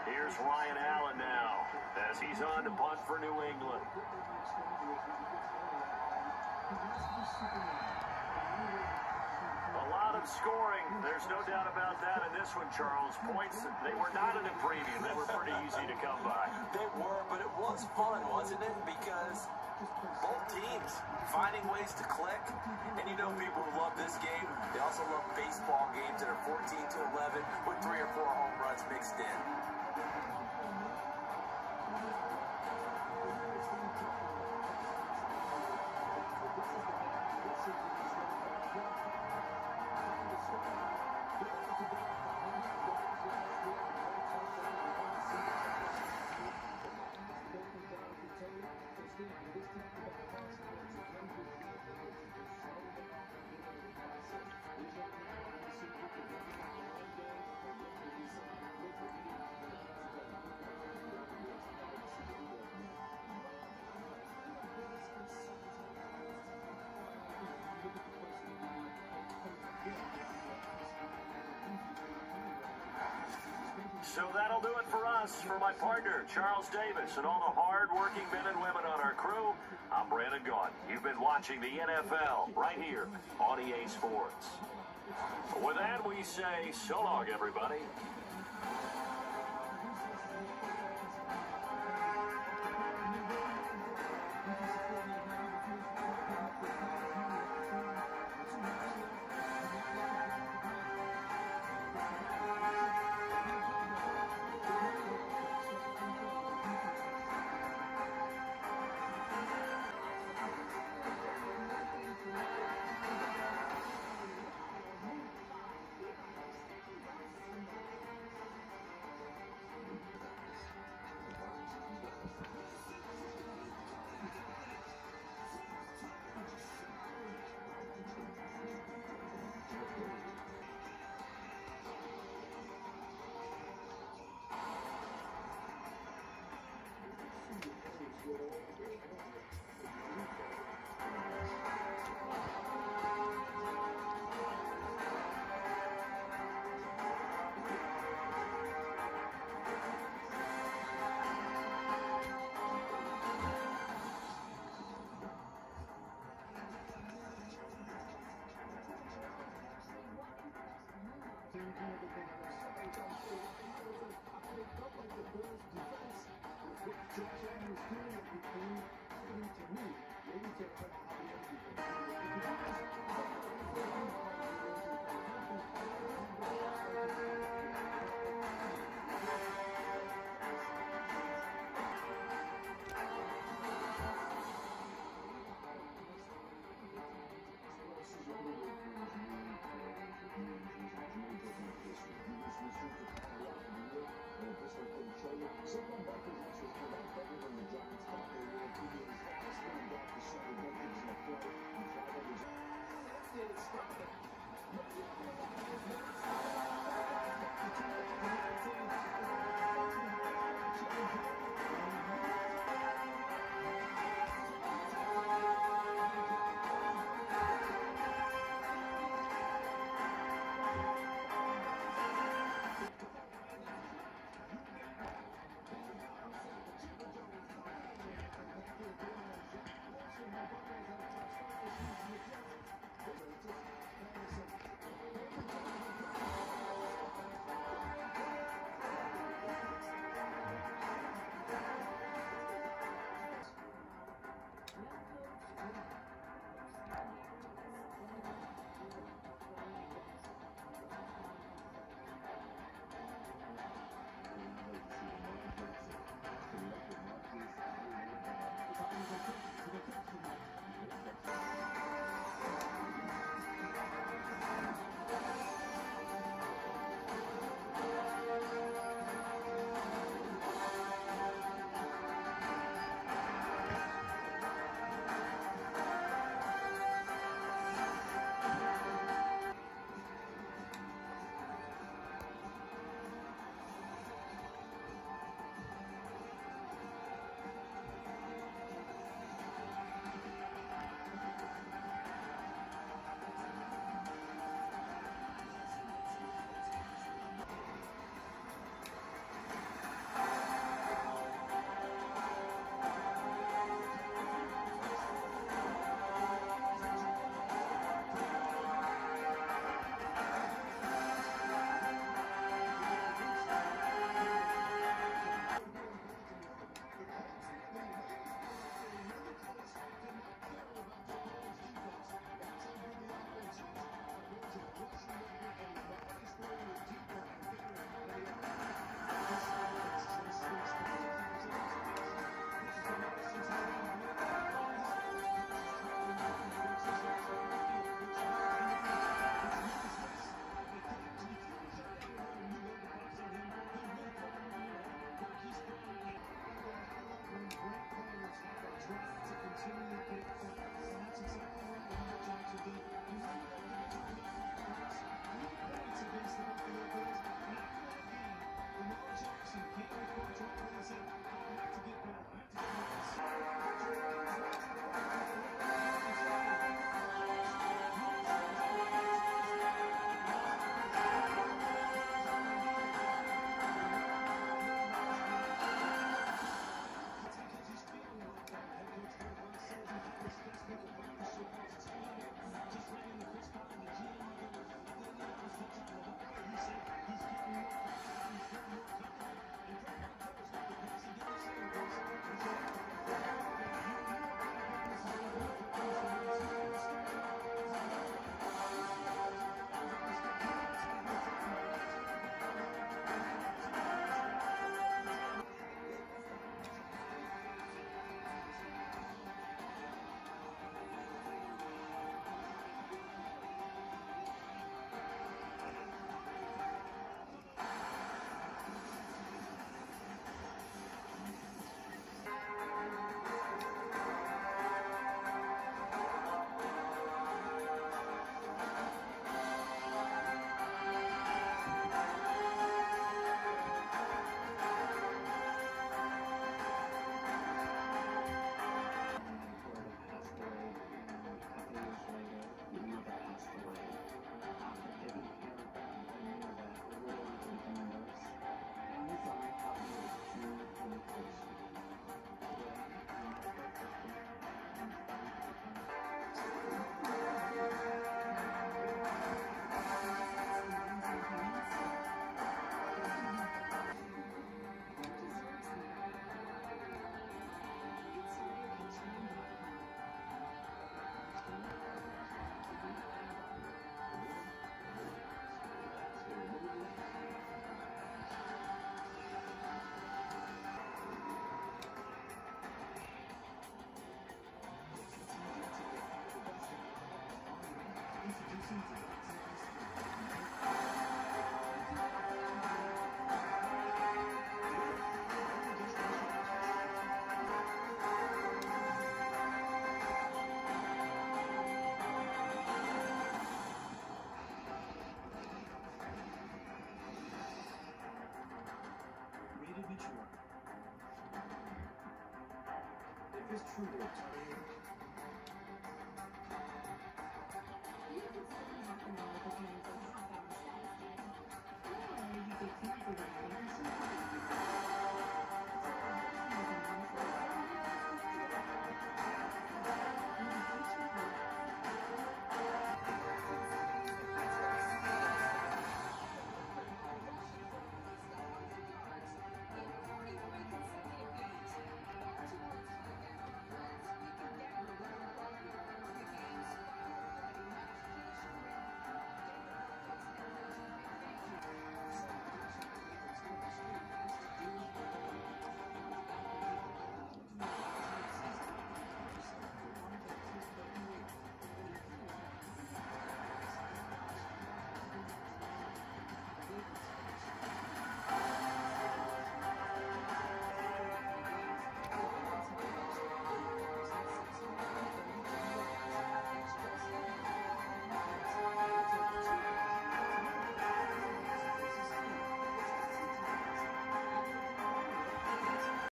Here's Ryan Allen now as he's on to punt for New England. A lot of scoring. There's no doubt about that in this one, Charles. Points, they were not in a preview. They were pretty easy to come by. They were, but it was fun, wasn't it? Because both teams finding ways to click. And you know people who love this game, they also love baseball games that are 14-11 with 3 or 4 home runs mixed in. So that'll do it for us. For my partner, Charles Davis, and all the hard-working men and women on our crew, I'm Brandon Gaudin. You've been watching the NFL right here on EA Sports. With that, we say so long, everybody. It's mistreated.